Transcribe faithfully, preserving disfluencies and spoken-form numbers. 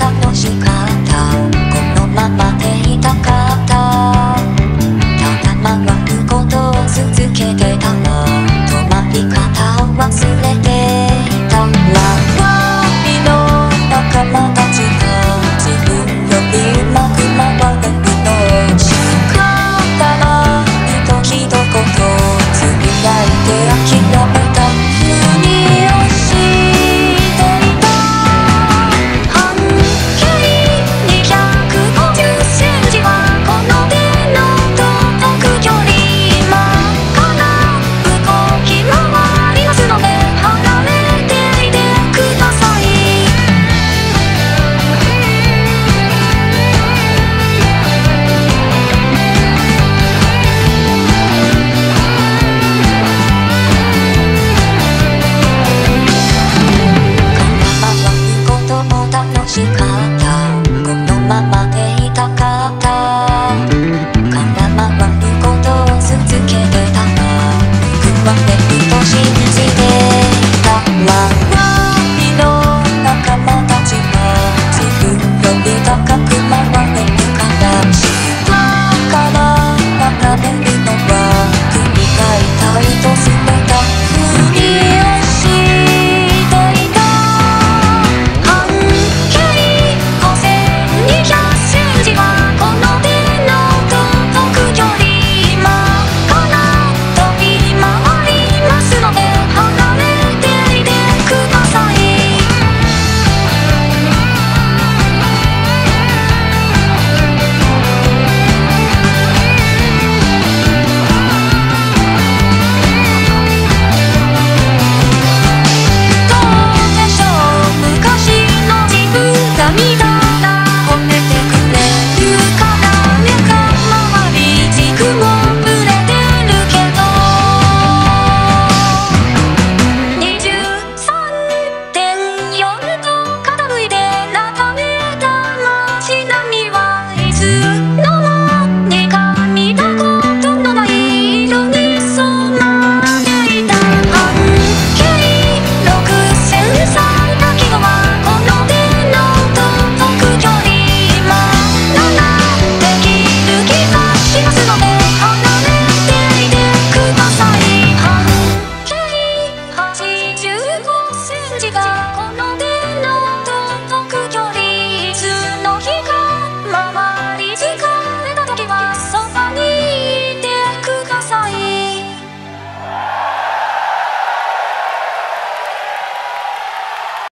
楽しかったこのままでいたかったただ回ることを続けてたら止まり方を忘れていた周りの仲間たちが自分よりうまく回れるの仕方ないと一言つぶやいて諦めたふりをしていた半径にひゃくごじゅっセンチはこの手の届く距離今から動き回りますので離れていてください楽しかったこのままでいたかった空回ることを続けてたら報われると信じていた周りの仲間たちが自分より高く回れるから下から眺めるのは首が痛いとすれたふりをしていた涙